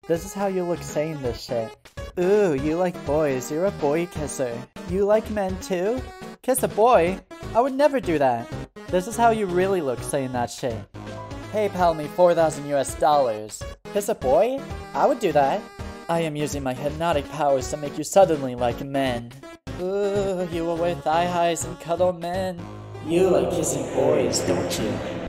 This is how you look saying this shit. Ooh, you like boys. You're a boy kisser. You like men too? Kiss a boy? I would never do that. This is how you really look saying that shit. PayPal me 4,000 US dollars. Kiss a boy? I would do that. I am using my hypnotic powers to make you suddenly like men. Ooh, you will wear thigh highs and cuddle men. You like kissing boys, don't you?